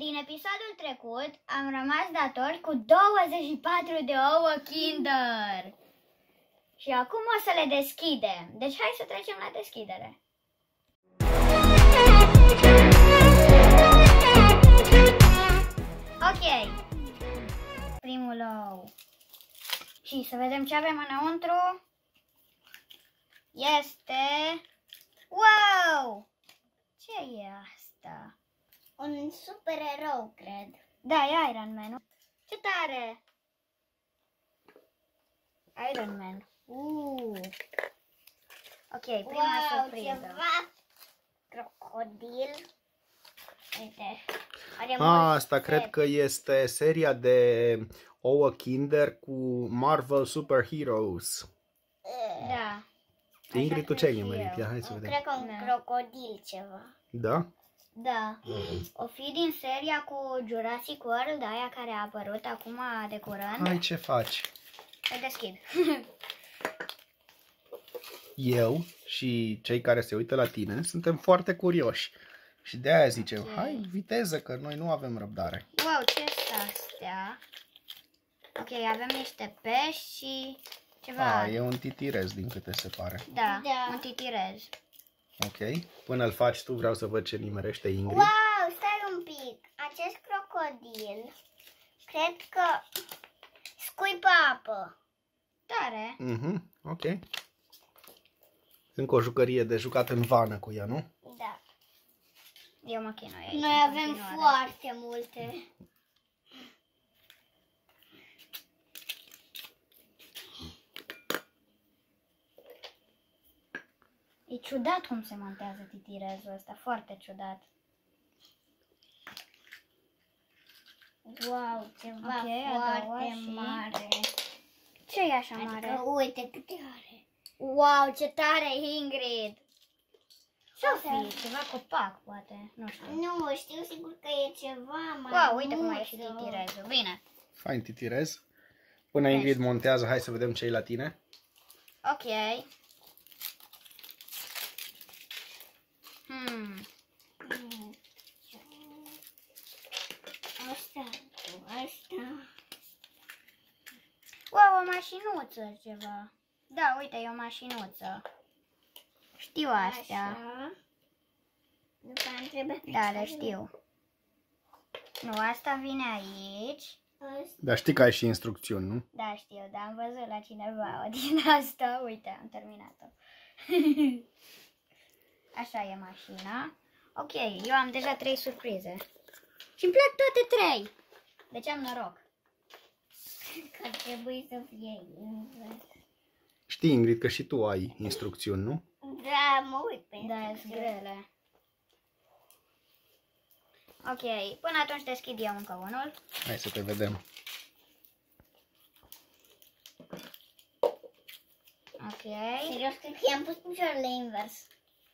din episodul trecut am rămas datori cu 24 de ouă Kinder. Și acum o să le deschidem. Deci hai să trecem la deschidere. Ok. Primul ou. Și să vedem ce avem înăuntru. Este... Wow! Ce e asta? Un supererou, cred. Da, e Iron Man. Ce tare! Iron Man. Ok, prima surpriză. Ceva crocodil. Uite. Are Asta cred că este seria de ouă Kinder cu Marvel Super Heroes. Da. Ingrid, tu ce ai nimerit? Ia, hai să vedem. Cred că un crocodil ceva. Da? Da. O fi din seria cu Jurassic World, aia care a apărut acum de curând. Hai, ce faci? Îl deschid. Eu și cei care se uită la tine suntem foarte curioși. Și de aia zicem, hai, viteză, că noi nu avem răbdare. Wow, ce sunt astea? Ok, avem niște pești și ceva. E un titirez, din câte se pare. Da, Da. un titirez. Ok. Până îl faci tu, vreau să văd ce nimerește Ingrid. Wow, stai un pic. Acest crocodil, cred că scuipă apă. Tare. Ok. Încă o jucărie de jucat în vană cu ea, nu? Da. Eu mă chinui aici. Noi în avem continuare. foarte multe. E ciudat cum se montează titirezul ăsta, foarte ciudat. Wow, ceva Ok, a doua foarte și- mare. Ce e așa mare? Adică, uite câte are. Wow, ce tare, Ingrid! Ce-o Asta- fi? Ceva copac, poate. Nu știu. Nu, știu sigur că e ceva mai Wow, uite cum a ieșit titirezul. Bine. Fain titirez. Până Ingrid montează, hai să vedem ce e la tine. Ok. Asta. Wow, o mașinuță ceva. Da, uite, e o mașinuță. Știu astea. Așa. După aia trebuie Da, le știu. Nu, asta vine aici. Asta. Dar știi că ai și instrucțiuni, nu? Da, știu, dar am văzut la cineva o din asta. Uite, am terminat-o. Așa e mașina. Ok, eu am deja 3 surprize. Și îmi plac toate 3. Deci am noroc. Că trebuie să fie invers. Știi, Ingrid, că și tu ai instrucțiuni, nu? Da, mă uit pe Da, sunt grele. Ok, până atunci deschid eu încă unul. Hai să te vedem. Ok. Serios, cred că i-am pus picioarele invers.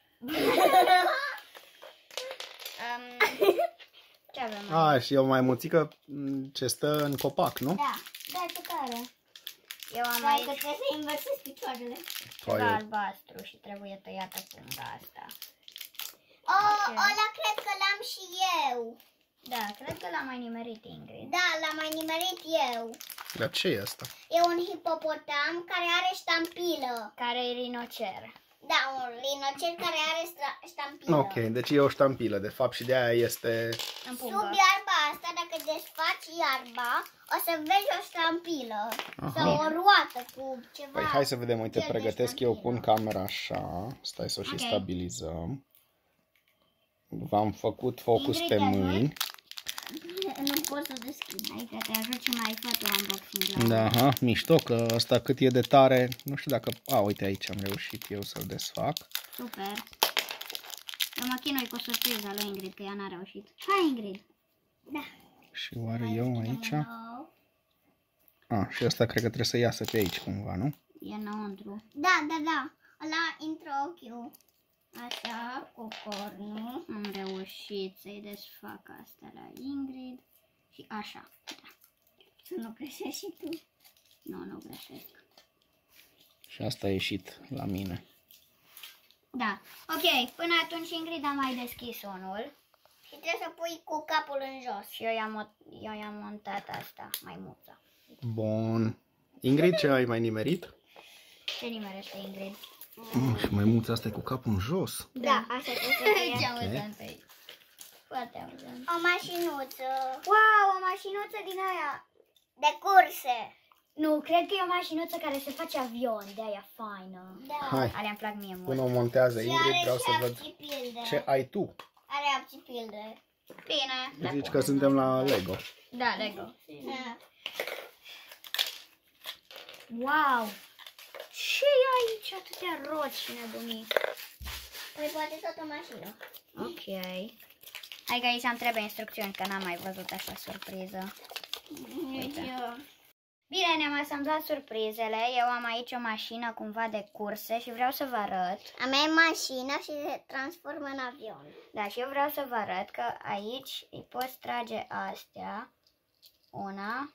Ce avem aici? Și e o maimuțică ce stă în copac, nu? Da. Da, ce tare. Eu am Dar că aici trebuie să inversezi picioarele. ceva albastru și trebuie tăiată punga asta. Oh, ăla cred că l-am și eu. Da, cred că l-am mai nimerit, Ingrid. Da, l-am mai nimerit eu. Dar ce e asta? E un hipopotam care are ștampilă. Care e rinocer. Da, un rinocer care are ștampilă. Ok, deci e o ștampilă, de fapt, și de aia este... În Sub pungă. iarba asta, dacă desfaci iarba, o să vezi o ștampilă. Aha. Sau o roată cu ceva. Păi hai să vedem, uite, gel de pregătesc eu, ștampilă. pun camera așa, stai să o și Ok. stabilizăm. V-am făcut focus Ingrid, pe te ajut? mâini. Nu pot să deschid. Hai că te ajut și mai fă tu unboxing la Da, aha, mișto, că ăsta cât e de tare, nu știu dacă... uite aici am reușit eu să-l desfac. Super. Eu mă chinui cu surpriza lui Ingrid, că ea n-a reușit. Hai, Ingrid. Da. Și oare eu aici? Nou. Și ăsta cred că trebuie să iasă pe aici cumva, nu? E înăuntru. Da, da, da. Ăla intră ochiul. Așa, cu cornul. Am reușit să-i desfac asta la Ingrid. Și așa. Da. Să nu greșești și tu. Nu greșesc. Și asta a ieșit la mine. Da. Ok, până atunci Ingrid a mai deschis unul. Și trebuie să pui cu capul în jos. Și eu i-am montat asta, maimuța. Bun. Ingrid, ce ai mai nimerit? Ce nimerește Ingrid? Și maimuța asta e cu capul în jos. Da, așa trebuie să fie. Ce amuzant e. Foarte amuzant. O mașinuță Wow, o mașinuță din aia. de curse. Nu, cred că e o mașinuță care se face avion, de aia faină. Da. Hai, Alea îmi plac mie mult. până o montează Și Ingrid, are vreau și să văd abțipilde. ce ai tu. Are abțipilde. Bine. Zici că suntem la Lego. Da, Lego. Da. Wow! Ce e aici atâtea roți și nebunii? Păi poate tot o mașină. Ok. Hai că aici îmi trebuie instrucțiuni, că n-am mai văzut așa surpriză. Nici eu. Bine, ne-am asamblat surprizele. Eu am aici o mașină cumva de curse și vreau să vă arăt. A mea e mașina și se transformă în avion. Da, și eu vreau să vă arăt că aici îi poți trage astea. Una,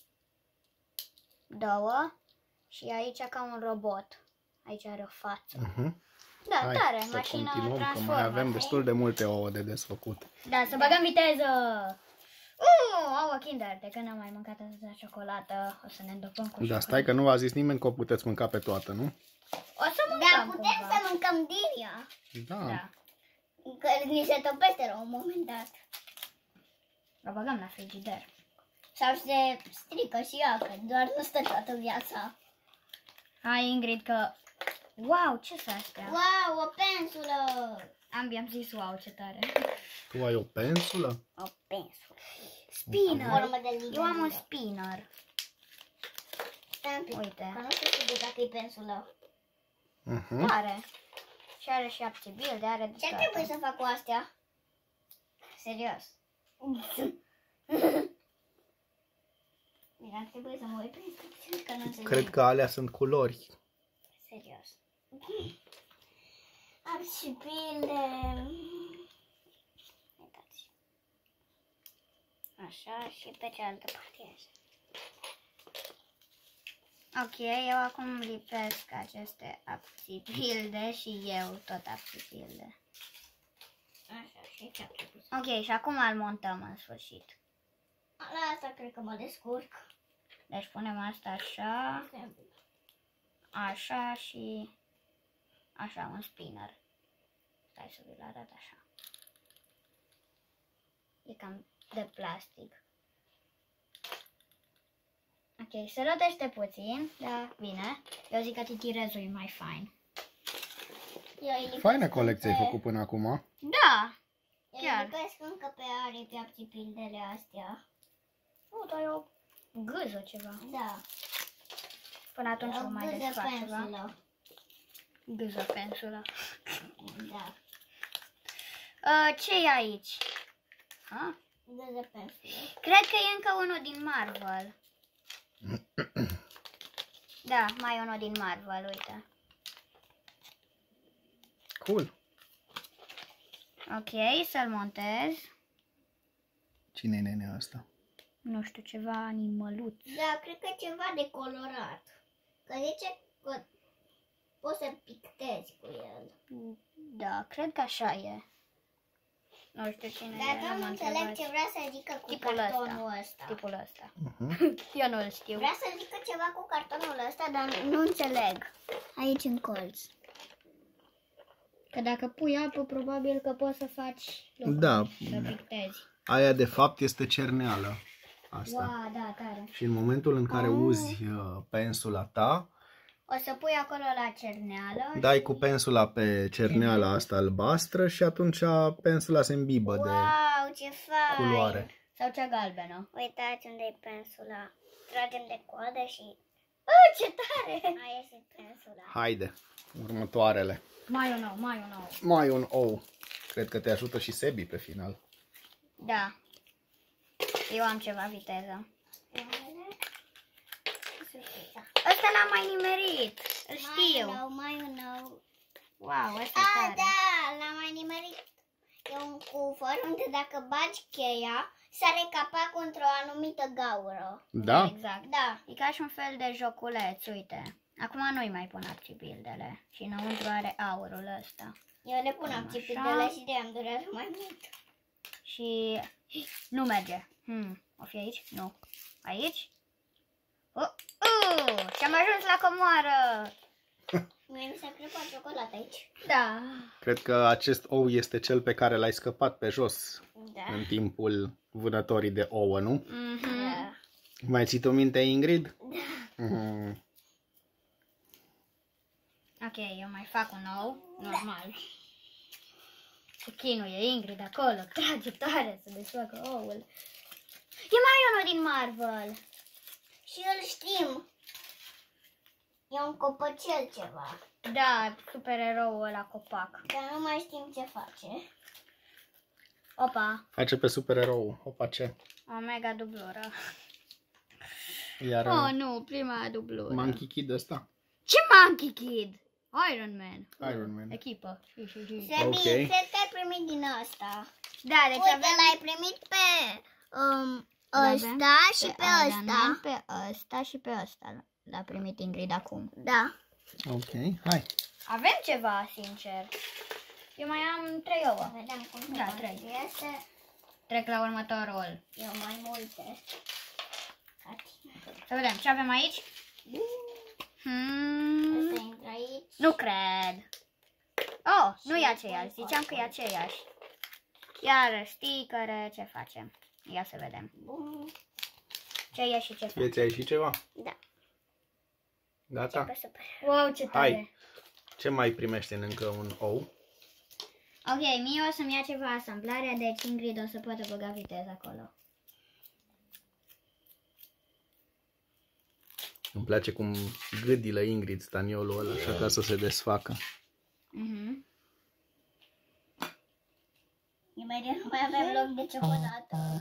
două și aici ca un robot. Aici are o față. Da, Hai tare, să mașina continuăm, că transformă. mai avem destul de multe ouă de desfăcut. Da, să băgăm viteză! Ouă Kinder, de când am mai mâncat atâta ciocolată, o să ne îndopăm cu Da, ciocolată. stai că nu v-a zis nimeni că o puteți mânca pe toată, nu? O să Da, mâncăm putem cumva. să mâncăm din ea. Da. Da, Că ni se topește la un moment dat. o băgăm la frigider. Sau se strică și ea, că doar nu stă toată viața. Hai, Ingrid, că... Wow, ce sunt astea? Wow, o pensulă! Ambii am zis wow, ce tare. Tu ai o pensulă? O pensulă. Spinner. Formă de linie. Eu am un spinner. Stai un pic, Uite. că nu știu sigur dacă e pensulă. Tare. Și are și abțibil, de are de Ce toate. trebuie să fac cu astea? Serios. Bine, ar trebui să mă uit pe instrucțiuni, că nu înțeleg. Cred că alea sunt culori. Serios. Arșipile. Uitați. Așa și pe cealaltă parte așa. Ok, eu acum lipesc aceste abțipilde și eu tot abțipilde. Așa și ce-a trebuit. Ok, și acum îl montăm în sfârșit. La asta cred că mă descurc. Deci punem asta așa, așa și așa, un spinner. Stai să vi-l arăt așa. E cam de plastic. Ok, se rotește puțin, da, bine. Eu zic că titirezul e mai fain. Faină colecție ai făcut până acum. Da! Eu chiar. lipesc încă pe aripi abțipildele astea. Nu, dar e o gâză ceva. Da. Până atunci O nu mai gâză desfac ceva. pensulă. Gâză pensulă. Da. Ce e aici? Ha? Gâză pensulă. Cred că e încă unul din Marvel. Da, mai e unul din Marvel, uite. Cool. Ok, să-l montez. Cine e nenea asta? Nu știu, ceva animăluț. Da, cred că e ceva de colorat. Că zice că poți să pictezi cu el. Da, cred că așa e. Nu știu cine Dar e, eu nu m-a înțeleg întrebat. ce vrea să zică cu Tipul cartonul ăsta. ăsta. Tipul ăsta. Uh-huh. Eu nu-l știu. Vrea să zică ceva cu cartonul ăsta, dar nu înțeleg. Aici în colț. Că dacă pui apă, probabil că poți să faci lucruri, Da. să pictezi. Aia de fapt este cerneală. Asta. Wow, da, tare. Și în momentul în care uzi pensula ta, O să pui acolo la cerneală. dai cu pensula pe cerneala asta albastră și atunci pensula se îmbibă de Wow, ce fain! culoare. Sau cea galbenă. Uitați unde e pensula. Tragem de coadă și... Ce tare! A ieșit pensula. Haide, următoarele. Mai un nou, mai un nou. Mai un ou. Cred că te ajută și Sebi pe final. Da. Eu am ceva viteză. Ăsta l-am mai nimerit. Îl știu. Mai un nou. Wow, ăsta e Ah, tare. da, l-am mai nimerit. E un cufăr unde dacă bagi cheia, sare capacul într-o anumită gaură. Da? Exact. Da. E ca și un fel de joculeț, uite. Acum nu-i mai pun abțibildele. Și înăuntru are aurul ăsta. Eu le pun Așa. abțipidele și de-aia îmi durează mai mult. Și nu merge. O fi aici? Nu. Aici? Și am ajuns la comoară. Mie mi s-a crăpat ciocolată aici. Da. Cred că acest ou este cel pe care l-ai scăpat pe jos Da. în timpul vânătorii de ouă, nu? Da. Mai ții tu minte, Ingrid? Ok, eu mai fac un ou, normal. Se chinuie Ingrid acolo, trage tare să desfacă oul. E mai unul din Marvel. Și îl știm. E un copăcel ceva. Da, supereroul ăla copac. Dar nu mai știm ce face. Opa, Face pe supererou. Opa, ce? o mega dublură. Iar Oh, nu, prima dublură. Monkey Kid ăsta? Ce Monkey Kid? Iron Man. Iron Man. Echipă. Sebi, Ok. cred că ai primit din asta. Da, deci Uite, avem l-ai primit pe ăsta și pe Iron Man, ăsta. pe ăsta și pe ăsta. L-a primit Ingrid acum. Da. Ok, hai. Avem ceva, sincer. Eu mai am 3 ouă. Vedem cum Da, se 3. iese. Trec la următorul. Eu mai multe. Ca tine. Să vedem ce avem aici. Asta intră aici. Nu cred. Oh, nu e aceeași. Ziceam că e aceeași. Iar sticăre, ce facem? Ia să vedem. Bun. Ce e și ce facem. Ți-ai și ceva? Da. Gata? Pe super. Wow, ce tare. Hai. Ce mai primești în încă un ou? Ok, mie o să-mi ia ceva asamblarea, deci Ingrid o să poată băga viteză acolo. Îmi place cum gâdilă Ingrid staniolul ăla, așa ca să se desfacă. Imediat nu mai avem loc de ciocolată.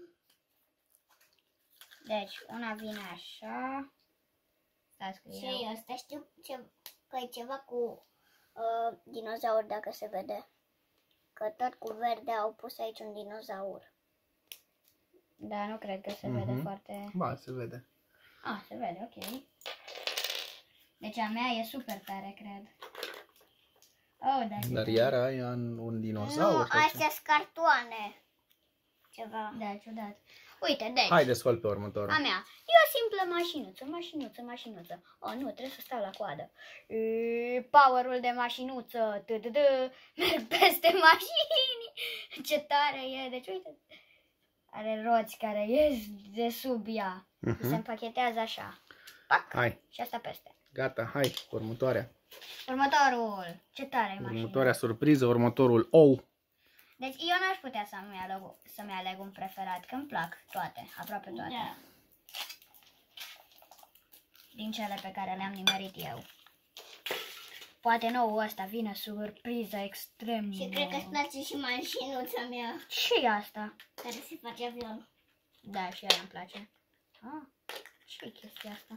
Deci, una vine așa. Stați cu Și eu. asta știu că e ceva cu dinozaur, dacă se vede. Că tot cu verde au pus aici un dinozaur. Da, nu cred că se vede foarte... Ba, se vede. Ah, se vede, ok. Deci a mea e super tare, cred. Oh, da. Dar iar ai un dinozaur? Nu, sau ce? astea sunt cartoane. Ceva. Da, ciudat. Uite, deci, Hai, desfăl pe următorul. a mea e o simplă mașinuță. Oh, nu, trebuie să stau la coadă. Powerul de mașinuță, merg peste mașini. Ce tare e, deci uite. Are roți care ies de sub ea. Se împachetează așa. Pac. Hai, Și asta peste. gata, hai, următoarea. Următorul. Ce tare e mașina. Următoarea surpriză, următorul ou. Deci eu n-aș putea să-mi aleg un preferat, că îmi plac toate, aproape toate. Da. Din cele pe care le-am nimerit eu. Poate nouă ăsta vine surpriză extrem. Și cred că îți place și mașinuța mea, Și asta. care se face avion. Da, și ea îmi place. Ah, ce-i chestia asta?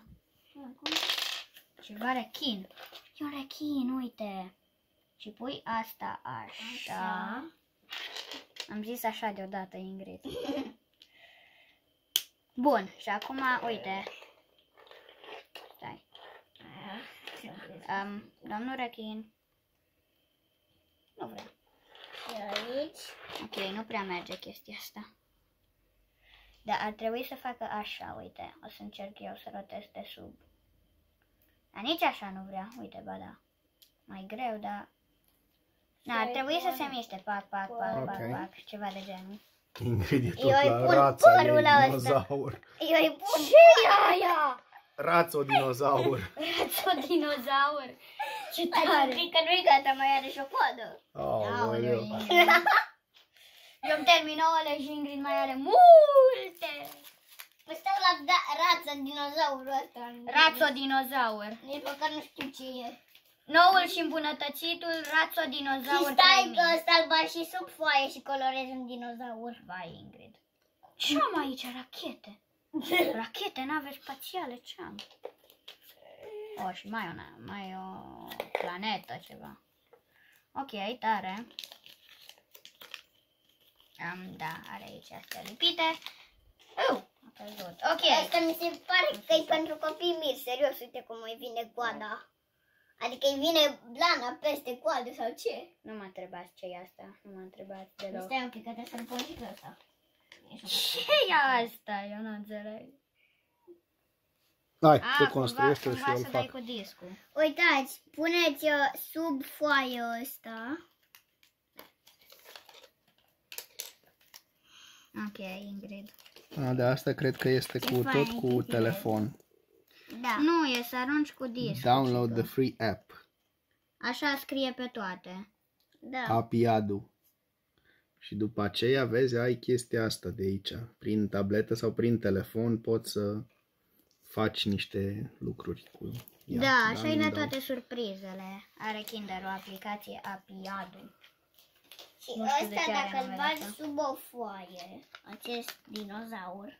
Ceva rechin. E un rechin, uite. Și pui asta așa. Am zis așa deodată, Ingrid. Bun, și acum, uite. Stai. Domnul rechin. Nu vrea. Și aici. Ok, nu prea merge chestia asta. Dar ar trebui să facă așa, uite. O să încerc eu să rotez de sub. Dar nici așa nu vrea. Uite, ba da. Mai greu, dar... Da, ar trebui să se miște. Pac, pac, pac, pac, pac. Ceva de genul. Ingrid e tot Eu îi la pun rața ei, părul ăsta. dinozaur. Eu îi pun Ce e aia? Rațo-dinozaur. Rațo-dinozaur. Ce un tare. pic că nu-i gata, mai are și o coadă. Aoleu. Eu îmi termin ouăle și Ingrid mai are multe. Păi stau la rață dinozaurul ăsta. Rațo-dinozaur. Nici măcar nu știu ce e. Noul și îmbunătățitul Și Rațo-dinozaur stai 3000. că ăsta îl bagi și sub foaie și colorezi un dinozaur. Vai, Ingrid. Ce am aici? Rachete. Rachete, nave spațiale, ce am? Oh, și mai o planetă, ceva. Ok, tare. Da, are aici astea lipite. A căzut. Ok. Asta mi se pare că e pentru copii mici, serios, uite cum îi vine coada. Adică îi vine blana peste coadă sau ce? Nu m-a întrebat ce e asta. Nu m-a întrebat deloc. Stai un pic, că trebuie să-l pun și pe ăsta. Ce e asta? Eu nu înțeleg. Hai, te construiește și cumva eu să îl dai fac. cu discul. Uitați, puneți sub foaie ăsta. Ok, Ingrid. De asta cred că este Ce cu fain, tot cu Ingrid. telefon. Da. Nu, e să arunci cu discul. Download the free app. Așa scrie pe toate. Da. Apiadu. Și după aceea, vezi, ai chestia asta de aici. Prin tabletă sau prin telefon poți să faci niște lucruri cu ea. Da, așa e îmi la dau. toate surprizele. Are Kinder o aplicație Apiadu. Și Nu știu de ăsta, ce are dacă îl numele bagi ăsta. sub o foaie, acest dinozaur,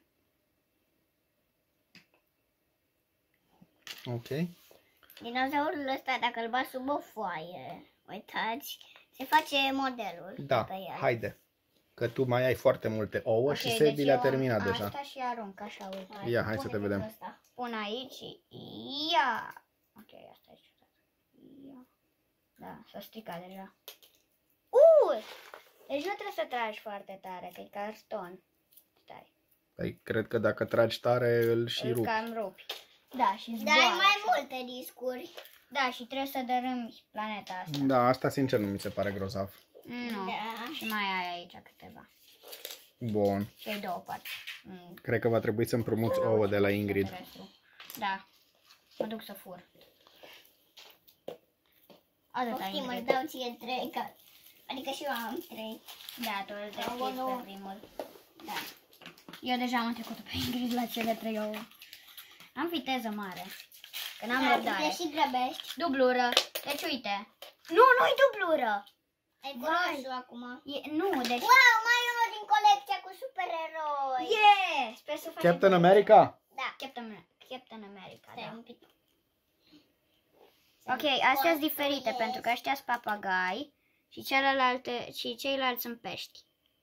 Ok. dinozaurul ăsta, dacă îl bagi sub o foaie, uitați, se face modelul Da, pe el. haide. Că tu mai ai foarte multe ouă și Sebi deci le-a eu am terminat deja. Asta și arunc așa, uite. Ia, hai Pune să te pe vedem. ăsta. Pun aici și ia. Ok, asta e ciudat. Ia. Da, s-a stricat deja. Deci nu trebuie să tragi foarte tare, că e carton. Stai. Păi, cred că dacă tragi tare, îl și Îl rupi. cam rupi. Da, și Dar zboară. ai mai multe discuri. Da, și trebuie să dărâmi planeta asta. Da, asta sincer nu mi se pare grozav. Nu. Da. Și mai ai aici câteva. Bun. Și ai două părți. Cred că va trebui să împrumuți ouă de la Ingrid. Restul. Da. Mă duc să fur. Atâta, Poftim, îți Ingrid. dau ție 3, adică și eu am 3. Da, tu îl deschizi Aoleu. pe primul. Da. Eu deja am trecut pe Ingrid la cele 3 ouă. Am viteză mare. Că n-am Da, răbdare. te și grăbești. Dublură. Deci uite. Nu, nu-i dublură. Ai Vai. grosul acum. Nu, deci... Wow, mai e unul din colecția cu supereroi. Yeah! Sper să facem... Captain America? Da. Captain America, Stai da. un pic. Ok, astea sunt diferite, pentru că ăștia sunt papagai și ceilalți sunt pești.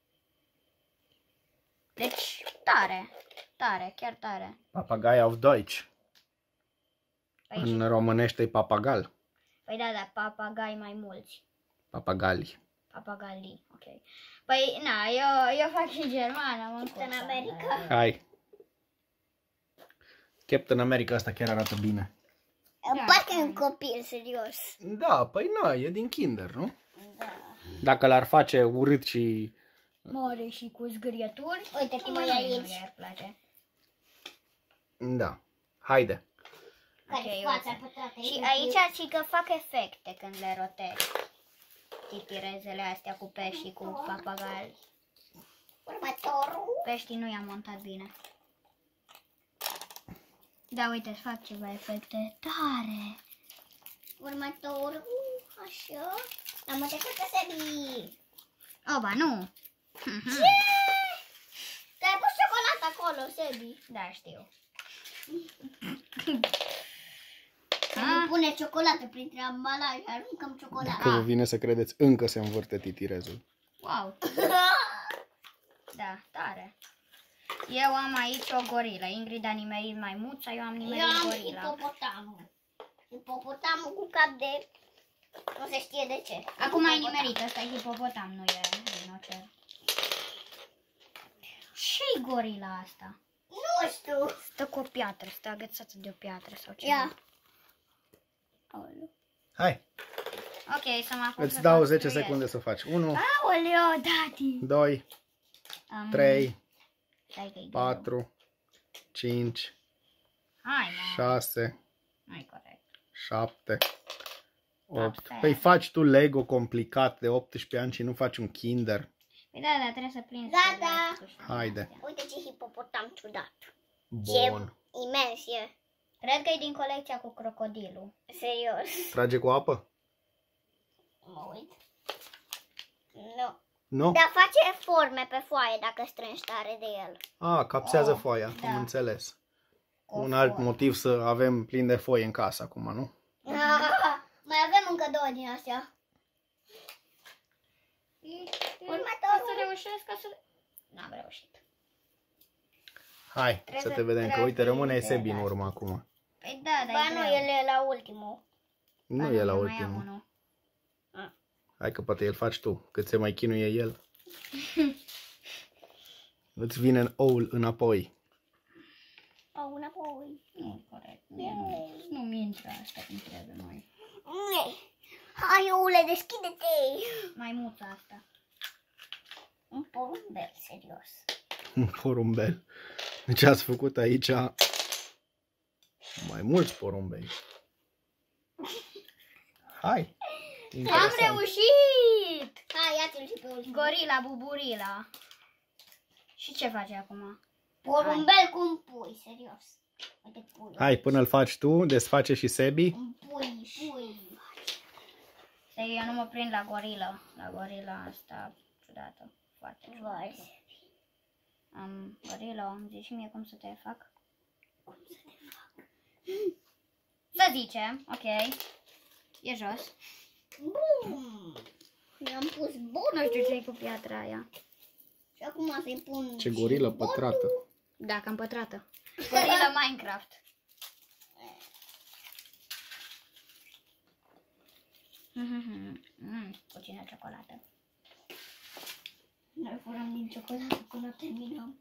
Deci, tare, tare, chiar tare. Papagai auf Deutsch. Păi, În românește e papagal. păi da, da, papagai mai mulți. Papagali. Papagalii, ok. Păi, na, eu fac și germană, mă încurc. În America. Hai. Captain America asta chiar arată bine. Parcă e un copil, serios. Da, păi na, e din Kinder, nu? Da. Dacă l-ar face urât și... Mare și cu zgârieturi. Uite cum e Nu aici. le-ar place. Da. Haide. Care Ok, fața uite. pătrată. Și aici și că fac efecte când le rotezi. Titirezele astea cu pești și cu papagali. Următorul. Peștii nu i-am montat bine. Da, uite, îți fac ceva efecte tare. Următorul. Așa. Am trecut pe Sebi. Oba, nu. Ce? Te-ai pus ciocolată acolo, Sebi. Da, știu. Sebi pune ciocolată printre ambalaje. Aruncăm ciocolată. Dacă vă vine să credeți, încă se învârte titirezul. Wow. Da, tare. Eu am aici o gorilă. Ingrid a nimerit maimuța, eu am Eu nimerit am gorila. hipopotamul. Hipopotamul cu cap de... Nu se știe de ce. Acum ai nimerit, ăsta e hipopotam, nu e rinocer. Ce-i gorila asta? Nu știu. Stă cu o piatră, stă agățată de o piatră sau ceva. Ia. Aoleu. Hai, Ok, să mă apuc îți să dau 10 construiesc. secunde să faci. 1, Aoleo, tati! 2, 3, Stai că-i greu. 4, 5, Hai, mă. 6, Nu-i corect. 7, 8. Asta e. Păi faci tu Lego complicat de 18 ani și nu faci un Kinder. Păi da, da, trebuie să prinzi. Gata. cele- Haide. Uite ce hipopotam ciudat. Bun. Ce imens e. Cred că e din colecția cu crocodilul. Serios. Trage cu apă? Mă uit. Nu. Nu? Dar face forme pe foaie dacă strângi tare de el. A, capsează Oh, foaia, da. am înțeles. Cu Un alt foaie. motiv să avem plin de foi în casă acum, nu? Mai avem încă 2 din astea. Următorul. Să reușesc ca să... N-am reușit. Hai, Trebuie să să te vedem, că tragi uite, rămâne de Sebi în astea. urmă acum. Păi da, dar Ba e nu, greu. el e la ultimul. Nu e la Mai am ultimul. unul. Hai că poate îl faci tu, cât se mai chinuie el. Îți vine oul înapoi. Au înapoi. Nu, corect. Nu-mi intră asta cum trebuie noi. Hai, oule, deschide-te! Maimuța asta. Un porumbel, serios. Un porumbel. Deci ați făcut aici mai mulți porumbei. Hai! Am Interesant. reușit! Hai, ia-ți-l și pe ultimul. Gorila, buburila. Și ce face acum? Porumbel cu un pui, serios. Uite puiul. Hai, până îl faci tu, desface și Sebi. Un pui. Eu nu mă prind la gorila. La gorila asta ciudată. Foarte ciudată. Vai. Gorila, îmi zici și mie cum să te fac? Să zicem, ok. E jos. Bum! I-am pus bun. Nu știu ce-i cu piatra aia. Și acum să-i pun Ce și gorilă botul. pătrată. Da, cam pătrată. Gorila Minecraft. Puțină ciocolată. Noi furăm din ciocolată până terminăm.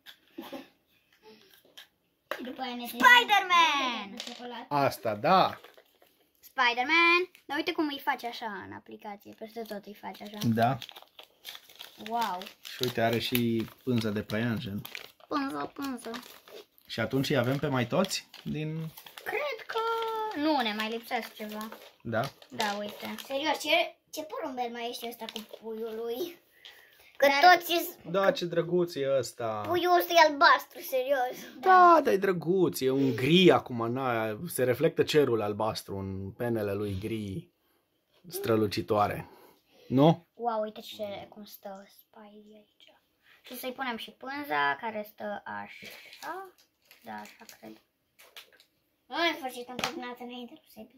Și după aia ne Spider-Man! de ciocolată. Asta, da. Spider-Man! Dar uite cum îi face așa în aplicație. Peste tot îi face așa. Da. Wow! Și uite, are și pânză de păianjen. Pânză. Și atunci îi avem pe mai toți din... Cred că... Nu, ne mai lipsesc ceva. Da? Da, uite. Serios, ce porumbel mai ești ăsta cu puiul lui? Că Dar- toți Da, ce drăguț e ăsta. puiul ăsta e albastru, serios. Da, dar e drăguț, e un gri acum, na, se reflectă cerul albastru în penele lui gri strălucitoare. Nu? Wow, uite cum stă Spidey aici. Și să-i punem și pânza care stă așa. Da, așa cred. În sfârșit am terminat înainte cu Sebi.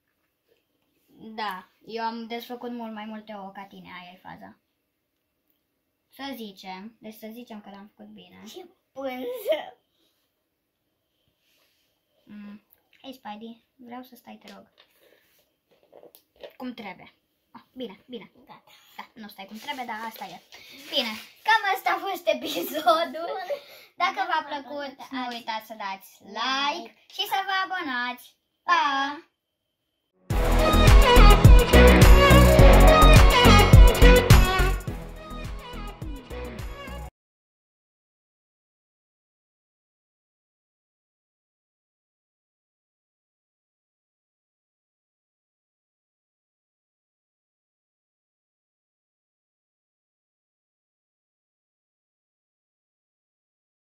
Da, eu am desfăcut mult mai multe ouă ca tine, aia e faza. Să zicem, deci să zicem că l-am făcut bine. Ce pânză! Hei, Spidey, vreau să stai, te rog. Cum trebuie. Oh, bine. Gata. Da, nu stai cum trebuie, dar asta e. Bine, cam asta a fost episodul. Dacă v-a plăcut, nu uitați să dați like și să vă abonați. Pa!